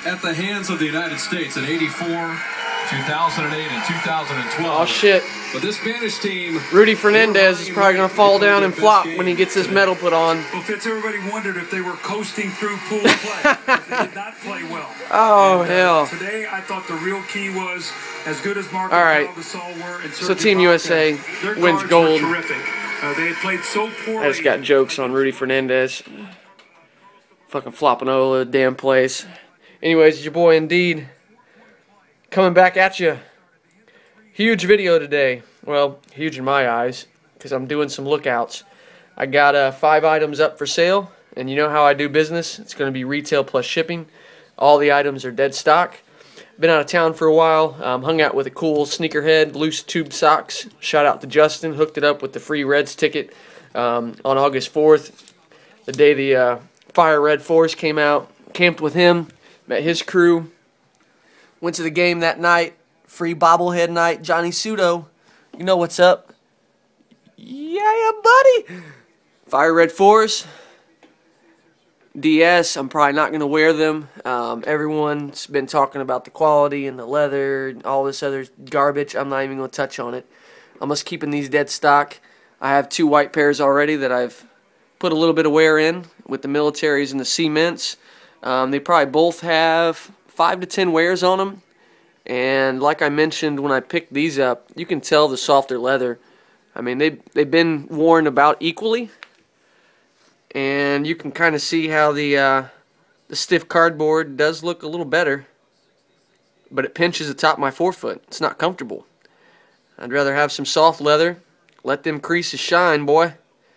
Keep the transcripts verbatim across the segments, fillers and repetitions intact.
at the hands of the United States in eighty-four, two thousand eight, and two thousand twelve. Oh, shit. But this Spanish team... Rudy Fernandez is probably going to fall down and flop when he gets his medal put on. Well, Fitz, everybody wondered if they were coasting through pool play. They did not play well. Oh, and, uh, hell. Today, I thought the real key was, as good as Mark All right. and Gasol were... And So Team U S A wins gold. Terrific. Uh, they had played so poorly. I just got jokes on Rudy Fernandez. Fucking flopping all over the damn place. Anyways, it's your boy Indeed coming back at you. Huge video today. Well, huge in my eyes because I'm doing some lookouts. I got uh, five items up for sale, and you know how I do business. It's going to be retail plus shipping. All the items are dead stock. Been out of town for a while. Um, hung out with a cool sneakerhead, loose tube socks. Shout out to Justin. Hooked it up with the free Reds ticket um, on August fourth, the day the uh, Fire Red Force came out. Camped with him, met his crew. Went to the game that night. Free bobblehead night. Johnny Sudo, you know what's up. Yeah, buddy. Fire Red Force. D S, I'm probably not going to wear them. Um, everyone's been talking about the quality and the leather and all this other garbage. I'm not even going to touch on it. I'm just keeping these dead stock. I have two white pairs already that I've put a little bit of wear in with the militaries and the cements. Um, they probably both have five to ten wears on them. And like I mentioned when I picked these up, you can tell the softer leather. I mean, they, they've been worn about equally. And you can kind of see how the uh, the stiff cardboard does look a little better, but it pinches the top of my forefoot. It's not comfortable. I'd rather have some soft leather. Let them creases shine, boy.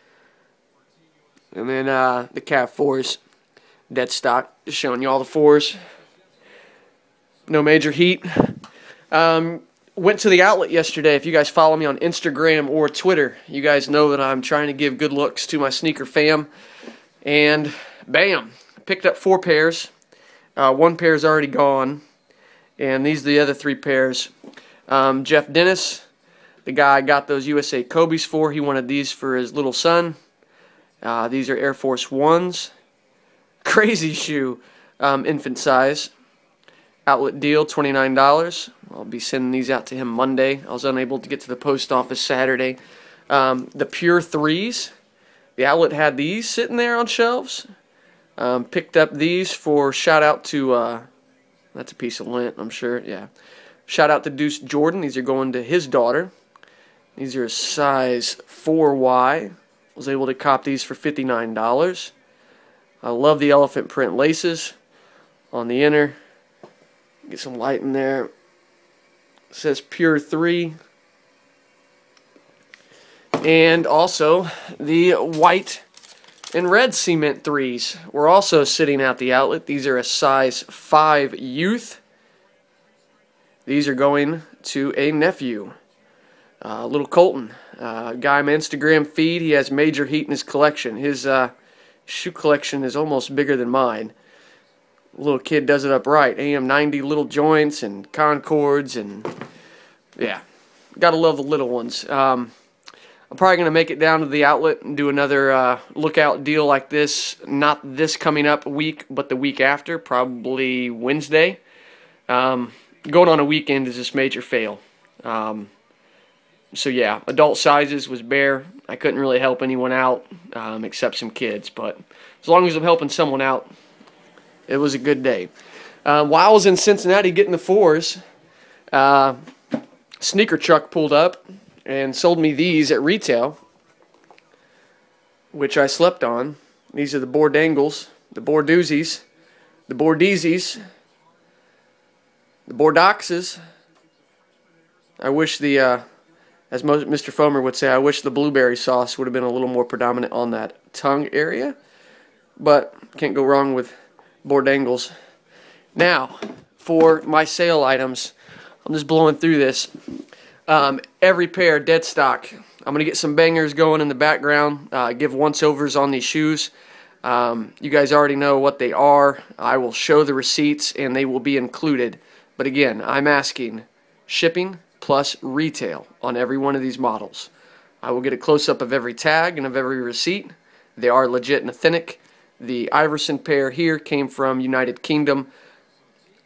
And then uh, the Cav fours, dead stock. Just showing you all the fours. No major heat. Um, went to the outlet yesterday. If you guys follow me on Instagram or Twitter, you guys know that I'm trying to give good looks to my sneaker fam. And bam, picked up four pairs. Uh, one pair is already gone, and these are the other three pairs. Um, Jeff Dennis, the guy I got those U S A Kobe's for, he wanted these for his little son. Uh, these are Air Force Ones. Crazy shoe, um, infant size. Outlet deal, twenty-nine dollars. I'll be sending these out to him Monday. I was unable to get to the post office Saturday. Um, the Pure threes. The outlet had these sitting there on shelves. Um, picked up these for shout out to, uh, that's a piece of lint, I'm sure, yeah. Shout out to Deuce Jordan. These are going to his daughter. These are a size four Y. Was able to cop these for fifty-nine dollars. I love the elephant print laces on the inner. Get some light in there. It says Pure three. And also the white and red cement threes were also sitting at the outlet. These are a size five youth. These are going to a nephew, uh, little Colton. Uh, guy on my Instagram feed, he has major heat in his collection. His uh, shoe collection is almost bigger than mine. Little kid does it up right. A M ninety little joints and Concords and yeah, gotta love the little ones. Um, I'm probably gonna make it down to the outlet and do another uh, lookout deal like this. Not this coming up week, but the week after, probably Wednesday. Um, going on a weekend is just major fail. Um, so yeah, adult sizes was bare. I couldn't really help anyone out um, except some kids, but as long as I'm helping someone out, it was a good day. Uh, while I was in Cincinnati getting the fours, uh, Sneaker Truck pulled up and sold me these at retail, which I slept on. These are the Bordangles, the Bordoozies, the Bordeezies, the Bordoxes. I wish the, uh, as most, Mister Fomer would say, I wish the blueberry sauce would have been a little more predominant on that tongue area. But can't go wrong with Bordangles. Now, for my sale items, I'm just blowing through this. Um, every pair dead stock. I'm going to get some bangers going in the background. Uh, give once-overs on these shoes. Um, you guys already know what they are. I will show the receipts and they will be included. But again, I'm asking shipping plus retail on every one of these models. I will get a close-up of every tag and of every receipt. They are legit and authentic. The Iverson pair here came from United Kingdom.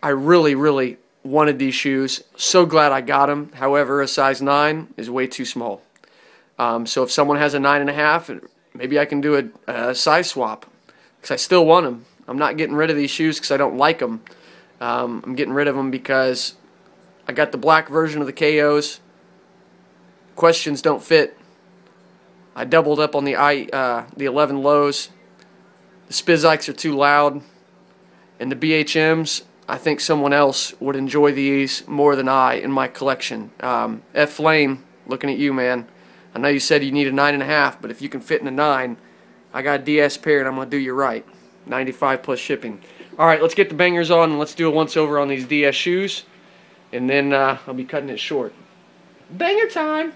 I really, really wanted these shoes. So glad I got them. However, a size nine is way too small. Um, so if someone has a nine and a half, maybe I can do a, a size swap, because I still want them. I'm not getting rid of these shoes because I don't like them. Um, I'm getting rid of them because I got the black version of the K Os. Questions don't fit. I doubled up on the I uh, the eleven lows. The Spizikes are too loud, and the B H Ms, I think someone else would enjoy these more than I in my collection. Um, F Flame, looking at you, man. I know you said you need a nine and a half, but if you can fit in a nine, I got a D S pair and I'm gonna do you right. ninety-five plus shipping. All right, let's get the bangers on and let's do a once over on these D S shoes, and then uh, I'll be cutting it short. Banger time.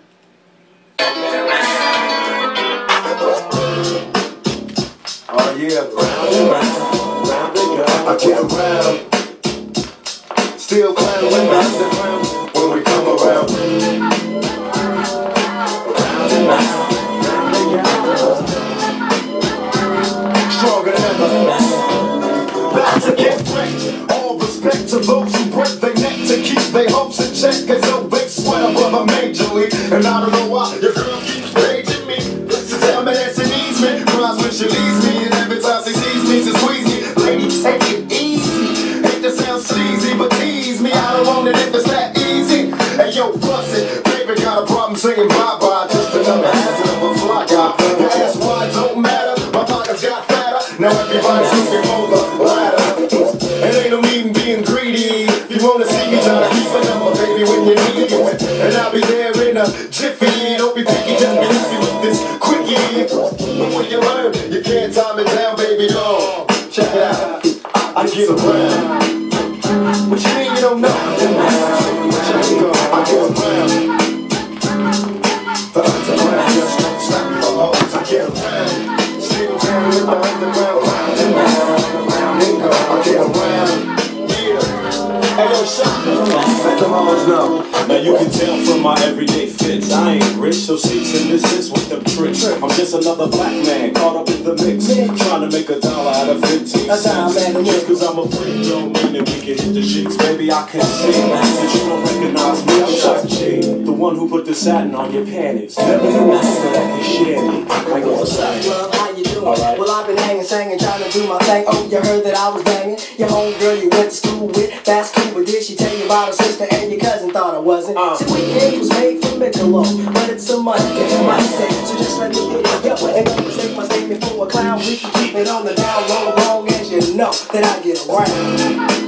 Oh yeah, I get around. Still climbing in the underground when we come around. Stronger than ever. Back to get wrecked. All respect to those who break their neck to keep their hopes in check. Cause no big sweat above a major league. And I don't know why your girl keeps paging me. She tell me that she needs me. Cries when she leaves me. And every time she sees me, she squeeze me. Lady, take it easy. Hate to sound sleazy, but tease me. I don't want it if it's that easy. Hey yo, bust it. Baby got a problem saying bye-bye. Just another hazard of a fly guy. Your ass wide don't matter. My pockets got fatter. Now everybody's looking for the ladder. And ain't no need in being greedy. If you wanna see me, try to keep a number, baby, when you need it. And I'll be there in a jiffy. Don't be picky, just be happy with this quickie. But when you learn, you can't time it down, baby, no. Check it out, I get around. What you mean you don't know? Check it out, I get around. The underground just don't stop for hoes. I get around. Still down in the underground, round and round. I get around. Hey yo, shot, let them always know. Now you can tell from my everyday fits, I ain't rich, so cease and desist with them tricks. I'm just another black man caught up in the mix, trying to make a dollar out of fifteen cents. Just cause I'm a freak don't mean that we can hit the sheets. Baby, I can see that you don't recognize me. I'm Shock G, the one who put the satin on your panties. Never knew a nigga that can share me. I go aside. How you doing? Right. Well, I've been hanging, singing, trying to do my thing. Oh, you heard that I was banging. Your homegirl you went to school with, that's cool, but did she tell you about her sister and your cousin thought I wasn't? Uh. See, weekend was made for Michelob, but it's a Monday, my day, so just let me hit it. Yo, and don't mistake my statement for a clown. We can keep it on the down low, long as you know that I get around.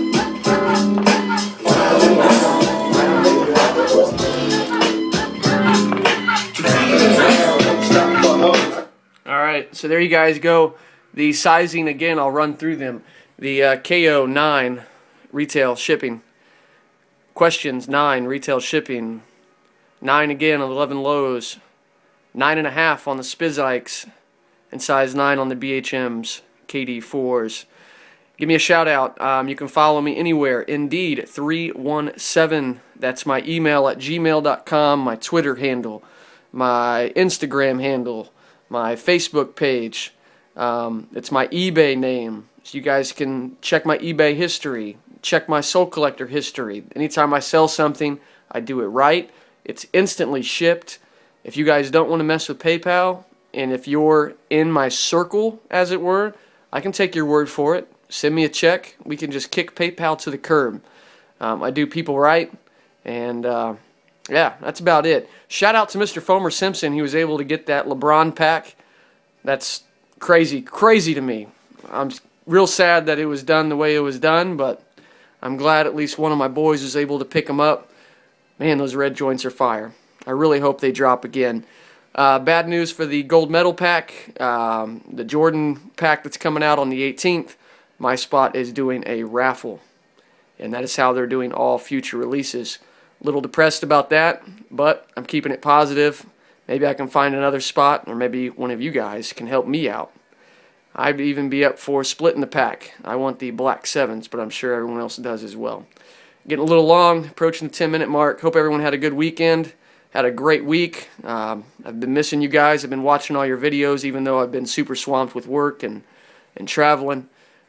Alright, so there you guys go. The sizing, again, I'll run through them. The uh, K O nine, retail shipping. Questions, nine, retail shipping. nine again on eleven lows. nine and a half on the Spizikes. And size nine on the B H Ms, K D fours. Give me a shout out. Um, you can follow me anywhere. Indeed, three one seven. That's my email at gmail dot com, my Twitter handle, my Instagram handle, my Facebook page. Um, it's my eBay name. So you guys can check my eBay history. Check my Soul Collector history. Anytime I sell something, I do it right. It's instantly shipped. If you guys don't want to mess with PayPal, and if you're in my circle, as it were, I can take your word for it. Send me a check. We can just kick PayPal to the curb. Um, I do people right, and uh, yeah, that's about it. Shout out to Mister Fomer Simpson. He was able to get that LeBron pack. That's crazy, crazy to me. I'm real sad that it was done the way it was done, but I'm glad at least one of my boys was able to pick them up. Man, those red joints are fire. I really hope they drop again. Uh, bad news for the gold medal pack. Um, the Jordan pack that's coming out on the eighteenth. My spot is doing a raffle. And that is how they're doing all future releases. A little depressed about that, but I'm keeping it positive. Maybe I can find another spot, or maybe one of you guys can help me out. I'd even be up for splitting the pack. I want the black sevens, but I'm sure everyone else does as well. Getting a little long, approaching the ten minute mark. Hope everyone had a good weekend. Had a great week. Um, I've been missing you guys. I've been watching all your videos, even though I've been super swamped with work and, and traveling.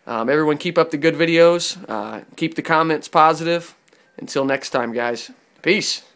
Um, everyone keep up the good videos. Uh, keep the comments positive. Until next time, guys. Peace.